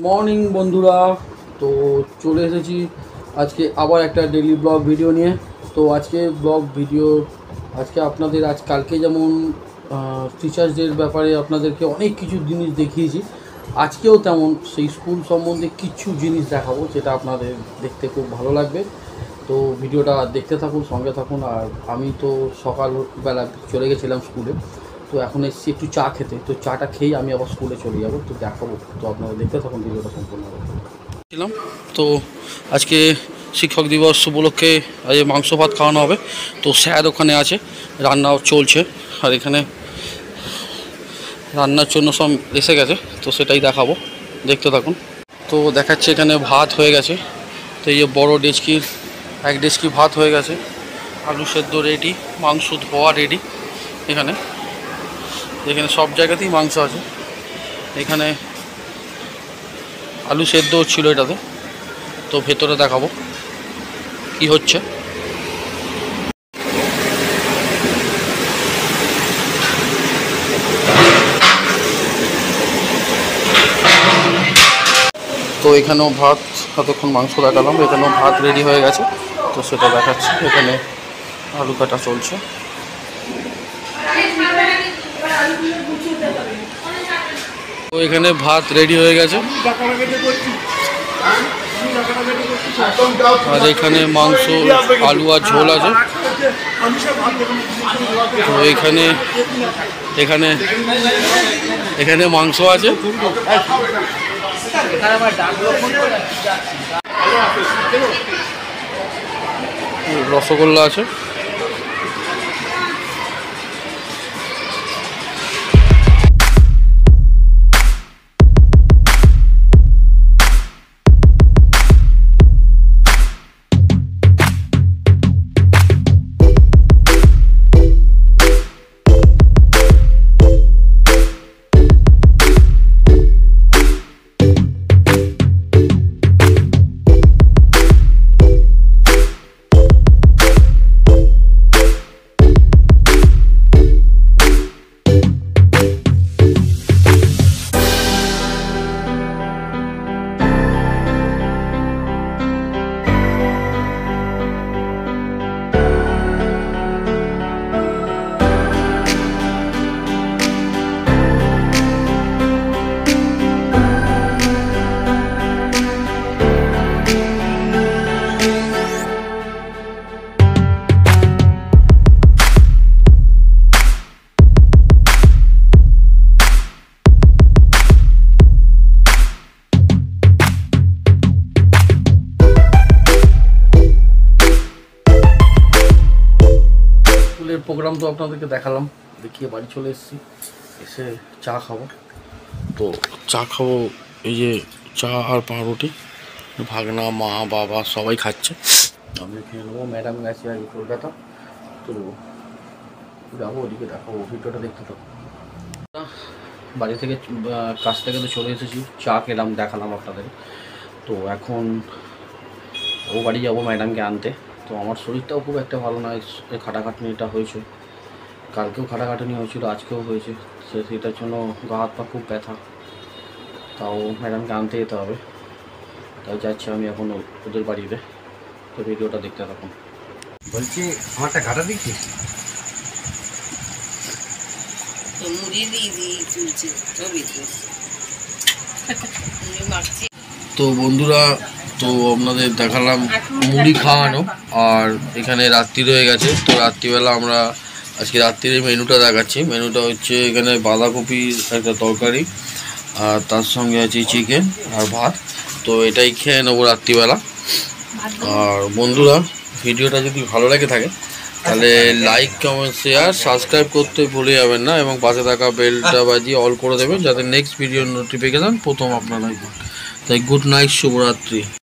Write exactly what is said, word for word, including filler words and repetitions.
Morning বন্ধুরা, তো চলে এসেছি আজকে আবার একটা ডেইলি ব্লগ ভিডিও নিয়ে। তো আজকে ব্লগ ভিডিও আজকে আপনাদের আজ কালকে যেমন টিচার্স ডের ব্যাপারে আপনাদেরকে অনেক কিছু জিনিস দেখিয়েছি, আজকেও তেমন সেই স্কুল সম্বন্ধে কিছু জিনিস দেখাবো যেটা আপনাদের দেখতে খুব ভালো লাগবে। তো ভিডিওটা দেখতে থাকুন, সঙ্গে থাকুন। আর আমি তো সকালবেলা চলে গেছিলাম স্কুলে, তো এখন এসেছি একটু চা খেতে। তো চাটা খেয়েই আমি আবার স্কুলে চলে যাবো, তো দেখাবো। তো আপনারা দেখতে থাকুন ভিডিওটা সম্পূর্ণ ছিলাম। তো আজকে শিক্ষক দিবস উপলক্ষে আজ মাংস ভাত খাওয়ানো হবে। তো স্যার ওখানে আছে, রান্নাও চলছে, আর এখানে রান্নার জন্য সব এসে গেছে, তো সেটাই দেখাবো, দেখতে থাকুন। তো দেখাচ্ছে এখানে ভাত হয়ে গেছে। তো এই যে বড়ো ডেচকির এক ডেচকি ভাত হয়ে গেছে, আলু সেদ্ধ রেডি, মাংস ধোয়া রেডি। এখানে এখানে সব জায়গাতেই মাংস আছে। এখানে আলু সেদ্ধ ছিল এটাতে। তো ভেতরে দেখাবো কি হচ্ছে। তো এখানেও ভাত, এতক্ষণ মাংস দেখালাম, এখানেও ভাত রেডি হয়ে গেছে, তো সেটা দেখাচ্ছি। এখানে আলু কাটা চলছে। তো এখানে ভাত রেডি হয়ে গেছে, আর এখানে মাংস, আলু আর ঝোল আছে। তো এখানে এখানে এখানে মাংস আছে, রসগোল্লা আছে। প্রোগ্রাম তো আপনাদেরকে দেখালাম, দেখিয়ে বাড়ি চলে এসেছি। এসে চা খাবো। তো চা খাবো, এই যে চা আর পাউরুটি, ভাগনা, মা, বাবা সবাই খাচ্ছে, আমি খেয়ে নেবো। ম্যাডাম গেছে আর কলকাতা, তো যাবো ওদিকে, দেখাবো। ভিডিওটা দেখতে থাকো। বাড়ি থেকে কাজ থেকে তো চলে এসেছি, চা খেলাম, দেখালাম আপনাদের। তো এখন ও বাড়ি যাবো ম্যাডামকে আনতে। তো আমার শরীরটাও খুব একটা ভালো নয়, খাটাখাটনিটা হয়েছে, কালকেও খাটাখাটনি হয়েছিল, আজকেও হয়েছে। সে সেটার জন্য গা হাত পা খুব ব্যথা, তাও ম্যাডামকে আনতে যেতে হবে, তাই যাচ্ছি আমি এখন ওদের বাড়িতে। তো ভিডিওটা দেখতে থাকুন। বলছি আমারটা ঘাটা দিচ্ছি। তো বন্ধুরা, তো আপনাদের দেখালাম মুড়ি খাওয়ানো, আর এখানে রাত্রি হয়ে গেছে। তো রাত্রিবেলা আমরা আজকে রাত্রির মেনুটা দেখাচ্ছি। মেনুটা হচ্ছে এখানে বাঁধাকপির একটা তরকারি, আর তার সঙ্গে আছে চিকেন আর ভাত। তো এটাই খেয়ে নেবো রাত্রিবেলা। আর বন্ধুরা, ভিডিওটা যদি ভালো লাগে থাকে তাহলে লাইক, কমেন্ট, শেয়ার, সাবস্ক্রাইব করতে ভুলে যাবেন না, এবং পাশে থাকা বেলটা বাজিয়ে অল করে দেবেন যাতে নেক্সট ভিডিওর নোটিফিকেশান প্রথম আপনারাই পান। তাই গুড নাইট, শুভরাত্রি।